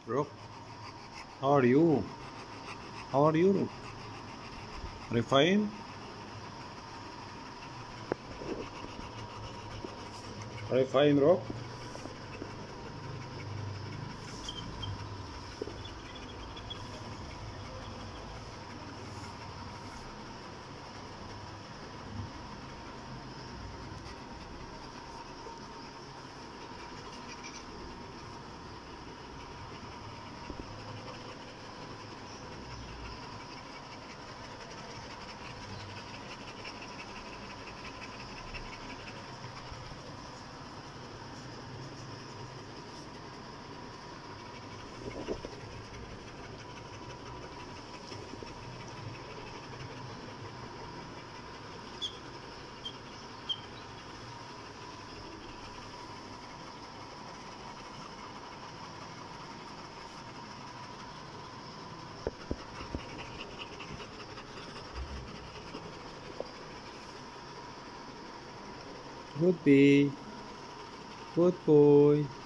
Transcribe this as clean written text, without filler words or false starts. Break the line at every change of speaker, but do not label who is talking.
Rock, how are you? How are you, Rock? Are you fine? Are you fine, Rock? Good bee, good boy.